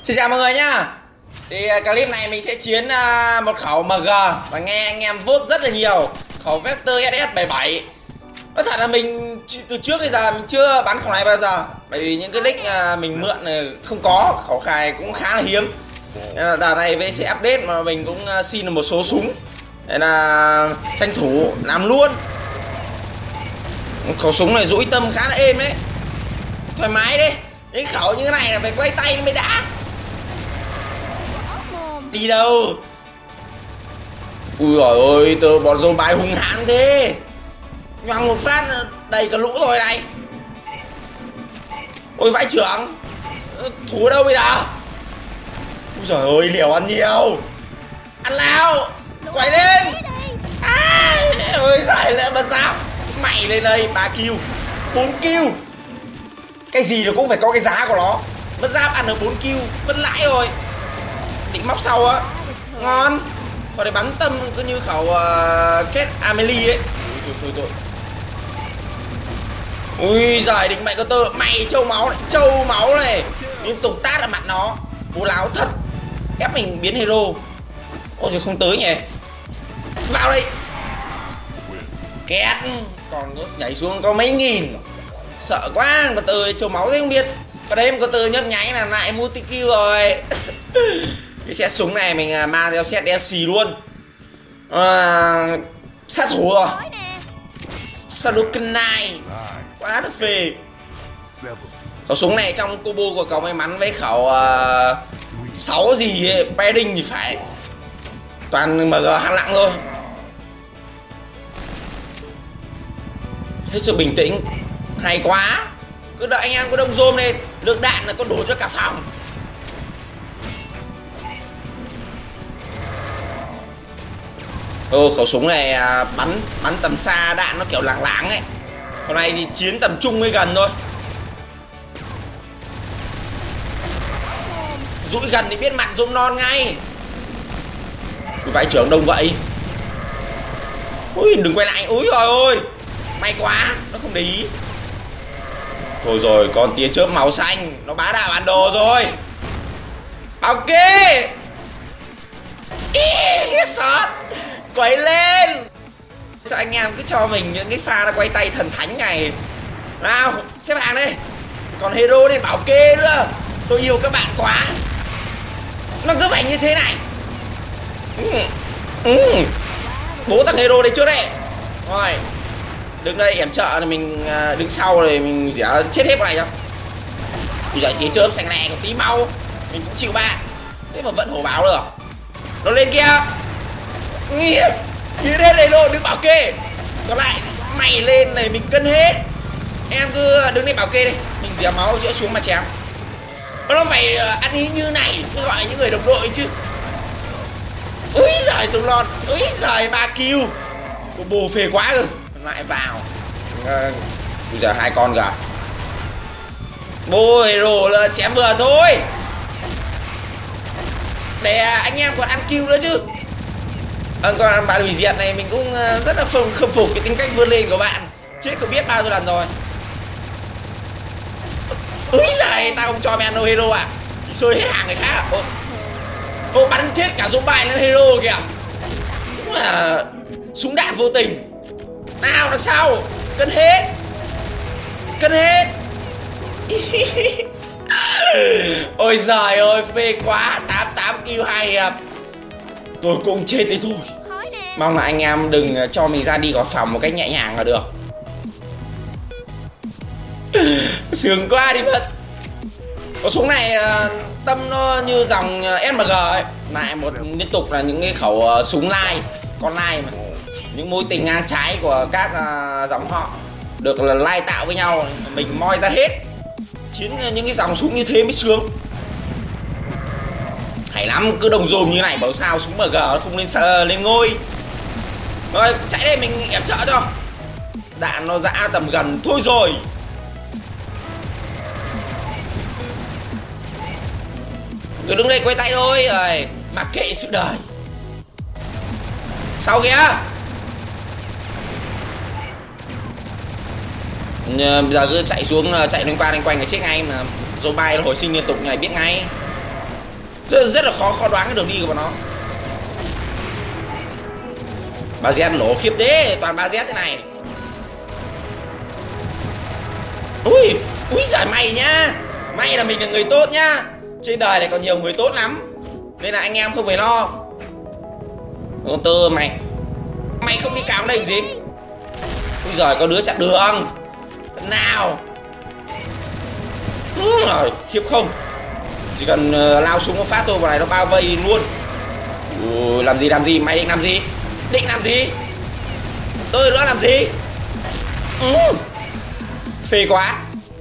Xin chào mọi người nhá. Thì clip này mình sẽ chiến một khẩu MG và nghe anh em vote rất là nhiều. Khẩu Vector SS77. Nói thật là mình từ trước đến giờ mình chưa bắn khẩu này bao giờ. Bởi vì những cái nick mình mượn không có, khẩu khài cũng khá là hiếm. Nên là đợt này VC update mà mình cũng xin được một số súng. Nên là tranh thủ làm luôn. Khẩu súng này dũi tâm khá là êm đấy. Thoải mái đi. Những khẩu như thế này là phải quay tay mới đã. Đi đâu? Ui giời ơi, từ bọn dồn bài hung hãn thế. Nhoằng một phát đầy cả lũ rồi này. Ôi vãi trưởng. Thủ ở đâu bây giờ? Ui giời ơi, liều ăn nhiều. Ăn nào. Quay lên. Ôi giời lại mà sao? Mày lên đây, 3 kill 4 kill. Cái gì nó cũng phải có cái giá của nó. Mất giáp ăn được 4 kill, mất lãi rồi. Định móc sau á. Ngon. Còn để bắn tâm cứ như khẩu kết Amelie ấy. Thôi. Ui giời, định mày có tơ. Mày trâu máu này. Liên tục tát ở mặt nó. Bố láo thật. Ép mình biến hero. Ôi trời, không tới nhỉ. Vào đây. Két. Còn nhảy xuống có mấy nghìn. Sợ quá. Có tơ trâu máu thế không biết. Còn đấy có tơ nhấp nháy là lại multi kill rồi. Cái set súng này mình mang theo set đen xì luôn. Sát thủ rồi. Sadukanai. Quá là phê. Khẩu súng này trong combo của cậu may mắn với khẩu 6 gì ấy, padding thì phải. Toàn MG hạng nặng thôi. Hết sức bình tĩnh. Hay quá. Cứ đợi anh em có đông zoom lên. Lượng đạn là có đủ cho cả phòng. Khẩu súng này bắn tầm xa đạn nó kiểu lảng lảng ấy. Còn này thì chiến tầm trung mới gần thôi. Dũi gần thì biết mặt zoom non ngay. Ui, vãi trưởng đông vậy. Ui đừng quay lại. Úi rồi ôi. May quá. Nó không để ý. Thôi rồi, con tia chớp màu xanh. Nó bá đạo bản đồ rồi. Ok. Shot. Quay lên. Sao anh em cứ cho mình những cái pha nó quay tay thần thánh này. Nào, xếp hàng đi. Còn hero nên bảo kê nữa. Tôi yêu các bạn quá. Nó cứ phải như thế này. Bố thằng hero đây trước đây. Rồi. Đứng đây yểm trợ thì mình đứng sau rồi mình dẻ chết hết bọn này không. Bây giờ tí chớp xanh lè còn tí mau. Mình cũng chịu ba. Thế mà vẫn hổ báo được. Nó lên kia. Nguy hiểm. Như thế này luôn, đừng bảo kê. Còn lại mày lên này mình cân hết. Em cứ đứng đây bảo kê đi. Mình dìa máu chữa xuống mà chém. Nó phải ăn ý như này. Cứ gọi những người đồng đội chứ. Úi giời súng lon. Úi giời 3 kill. Combo phê quá cơ. Lại vào. Bây giờ 2 con kìa. Bố hero là chém vừa thôi. Để anh em còn ăn kill nữa chứ. Còn bạn hủy diệt này mình cũng rất là khâm phục cái tính cách vươn lên của bạn. Chết có biết bao nhiêu lần rồi. Úi giời, tao không cho mày ăn đâu hero à. Xơi hết hàng người khác à. Ô bắn chết cả zombie lên hero kìa. Đúng là súng đạn vô tình. Nào đằng sau. Cân hết. Cân hết. Ôi giời ơi, phê quá. 88 kill 2 hiệp. Tôi cũng chết đấy thôi. Mong là anh em đừng cho mình ra đi khỏi phòng một cách nhẹ nhàng là được. Sướng quá đi mất. Có súng này tâm nó như dòng SMG ấy. Lại một liên tục là những cái khẩu súng lai. Con lai mà. Những mối tình ngang trái của các dòng họ được là lai tạo với nhau. Mình moi ra hết. Chiến những cái dòng súng như thế mới sướng. Hay lắm, cứ đồng dồn như này bảo sao súng MG nó không lên ngôi. Rồi chạy đây mình ép trợ cho. Đạn nó dã tầm gần thôi rồi. Cứ đứng đây quay tay thôi rồi. Mặc kệ sự đời. Sau kìa. Bây giờ cứ chạy xuống chạy loanh quanh cái chết ngay mà. Zombie nó hồi sinh liên tục này biết ngay. rất là khó đoán cái đường đi của bọn nó. Ba Z lỗ khiếp đấy, toàn ba Z thế này. Ui giời, may nhá, may là mình là người tốt nhá. Trên đời này còn nhiều người tốt lắm, nên là anh em không phải lo. Con tơ mày không đi cào đây làm gì? Ui giời, có đứa chặn đường. Thật nào. Rồi, khiếp không. Chỉ cần lao súng một phát thôi, vào này nó bao vây luôn. Làm gì? Mày định làm gì? Tôi nữa làm gì? Phê quá.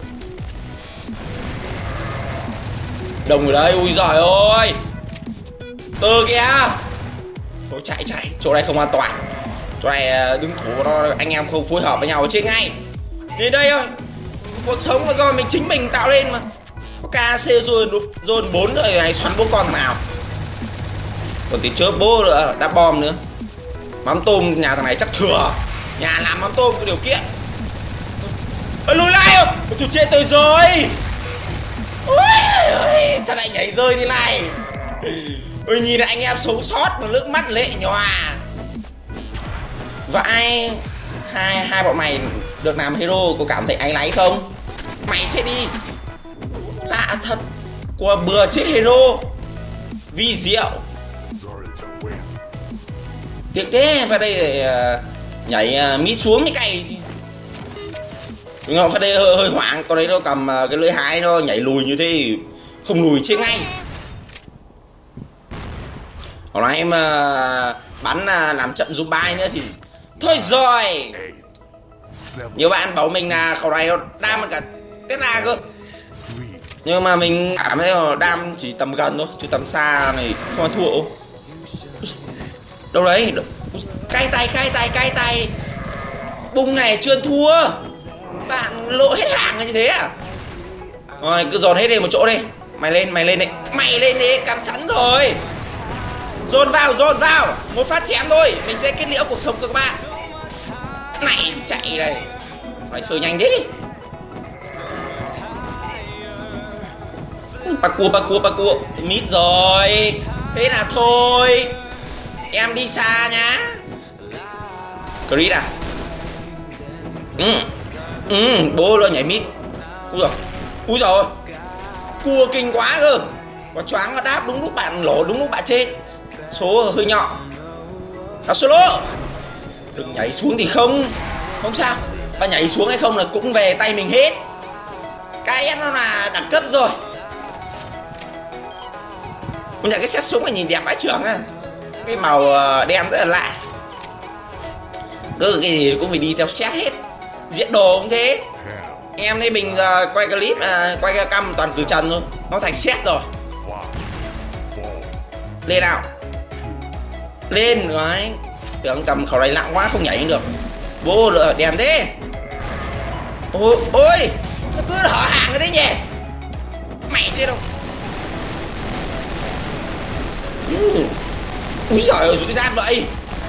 Đồng ở đây, ui giời ơi. Tơ kìa. Thôi chạy, chỗ này không an toàn. Chỗ này đứng thủ nó, anh em không phối hợp với nhau chết ngay. Đến đây thôi. Cuộc sống là do chính mình tạo lên mà. Có KC zone 4 rồi này, xoắn bố con thằng nào. Còn tí chớp bố nữa, đá bom nữa. Mắm tôm nhà thằng này chắc thừa. Nhà làm mắm tôm có điều kiện. Ôi lùi lại không? Tôi chết tôi rồi. Ôi, sao lại nhảy rơi thế này? Ôi nhìn lại anh em sống sót mà nước mắt lệ nhòa. Vãi. Hai bọn mày được làm hero có cảm thấy áy náy không? Mày chết đi. Lạ thật. Qua bừa chết hero. Vi diệu. Tiếc thế, phải đây để nhảy mít xuống mới cày. Nhưng mà phải đây hơi hoảng. Con đấy nó cầm cái lưỡi hái nó nhảy lùi như thế, không lùi chết ngay. Hồi nãy em bắn làm trận Zumbai nữa thì thôi rồi. Nhiều bạn bảo mình là khẩu này nó đam cả Tesla cơ. Nhưng mà mình cảm thấy là đam chỉ tầm gần thôi, chứ tầm xa này không ăn thua. Đâu đấy? Cay tay. Bung này chưa ăn thua. Bạn lộ hết hàng như thế à? Rồi cứ dồn hết đi một chỗ đi. Mày lên đi, cắn sẵn rồi. Dồn vào. Một phát chém thôi, mình sẽ kết liễu cuộc sống của các bạn. Này chạy đây. Mày sờ nhanh đi. Ba cua. Mít rồi. Thế là thôi. Em đi xa nhá. Crit à? Bố lo nhảy mít. Úi giời. Cua kinh quá cơ. Có choáng và đáp đúng lúc bạn lỗ, đúng lúc bạn chết. Số hơi nhỏ. Học solo. Đừng nhảy xuống thì không sao. Bạn nhảy xuống hay không là cũng về tay mình hết. Cái nó là đẳng cấp rồi. Công nhận cái set súng này nhìn đẹp vãi chưởng á. Cái màu đen rất là lạ. Cứ cái gì cũng phải đi theo set hết. Diện đồ cũng thế. Em đây mình quay clip quay cái cam toàn từ trần thôi. Nó thành set rồi. Lên nào. Lên rồi. Tưởng cầm khẩu này nặng quá không nhảy được. Bố đèn thế. Ôi sao cứ hở hàng thế nhỉ? Mẹ chết đâu. Úi giời ơi, rủi gian vậy.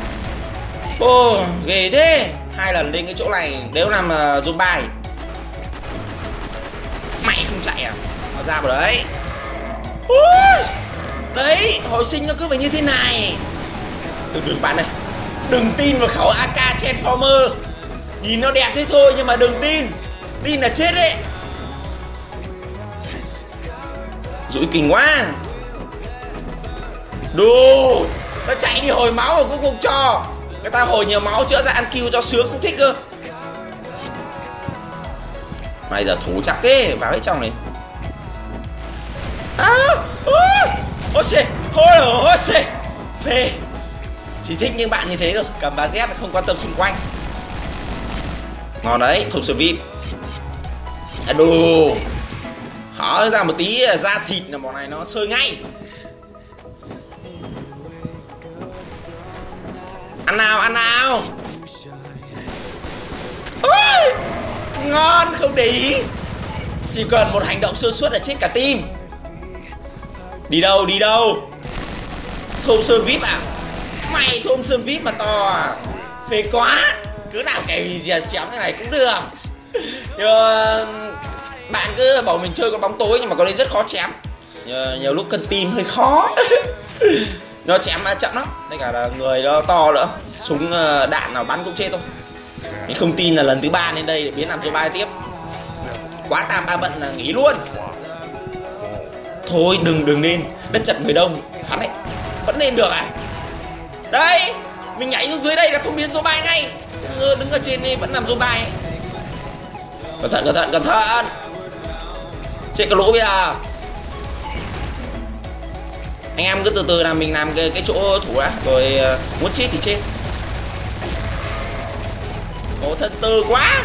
Ghê thế. 2 lần lên cái chỗ này nếu làm Zumbai. Mày không chạy à? Nó ra vào đấy. Đấy, hồi sinh nó cứ phải như thế này. Đừng bạn này. Đừng tin vào khẩu AK Transformer. Nhìn nó đẹp thế thôi nhưng mà đừng tin. Tin là chết đấy. Rủi kinh quá. Đồ. Nó chạy đi hồi máu rồi cuối cùng cho. Người ta hồi nhiều máu chữa ra ăn kill cho sướng không thích cơ. Mày giờ thủ chắc thế. Vào hết trong này. Phê. Chỉ thích những bạn như thế rồi. Cầm 3Z không quan tâm xung quanh. Ngon đấy, thùng sờ vip. Đồ. Hở ra một tí da thịt là bọn này nó sơi ngay. Ăn nào. Ôi, ngon không để ý. Chỉ cần một hành động sơ suất là chết cả team. Đi đâu? Thôm sơn vip à? Mày thôm sơn vip mà to à? Phê quá. Cứ nào cái gì chém thế này cũng được. Nhưng bạn cứ bảo mình chơi con bóng tối nhưng mà con đấy rất khó chém. Nhiều lúc cân tim hơi khó. Nó chém chậm lắm, với cả là người nó to nữa, súng đạn nào bắn cũng chết thôi. Mình không tin là lần thứ 3 lên đây để biến làm Zobai tiếp. Quá tam ba bận là nghỉ luôn. Thôi đừng nên, đất chật người đông, phán đấy. Vẫn nên được à? Đây, mình nhảy xuống dưới đây là không biến Zobai ngay. Đứng ở trên đây vẫn làm Zobai. Cẩn thận. Chết cái lỗ bây giờ. Anh em cứ từ từ là mình làm cái chỗ thủ đã, rồi muốn chết thì chết. Ồ, thân tư quá.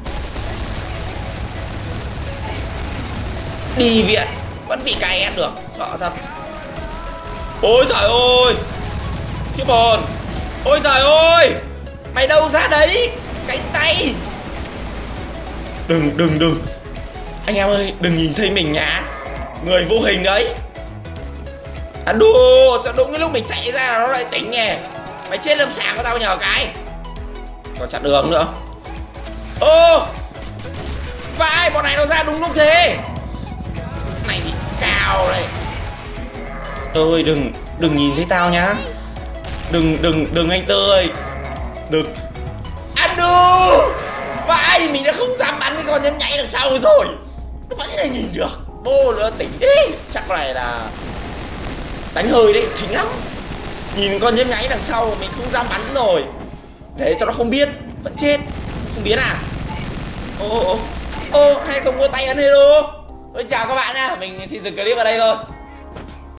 Đi viện vẫn bị cay ép được, sợ thật. Ôi giời ơi, khiếp hồn. Ôi giời ơi, mày đâu ra đấy, cánh tay. Đừng anh em ơi, đừng nhìn thấy mình nhá, người vô hình đấy. À đù, sao đúng cái lúc mình chạy ra nó lại tỉnh nhỉ. Mày chết lâm sàng của tao nhờ cái. Còn chặn đường nữa. Ô, vai bọn này nó ra đúng lúc thế. Này bị cao đây. Tôi đừng nhìn thấy tao nhá. Đừng anh Tơ ơi. Đừng. À đù, vai mình đã không dám bắn cái con nhắm nhảy đằng sau rồi. Nó vẫn là nhìn được. Bô nữa tỉnh thế. Chắc này là đánh hơi đấy, thính lắm. Nhìn con nhếm nháy đằng sau mình không dám bắn rồi. Để cho nó không biết, vẫn chết. Không biết à? Ô hay không có tay ấn hero. Thôi chào các bạn nha, mình xin dừng clip ở đây thôi.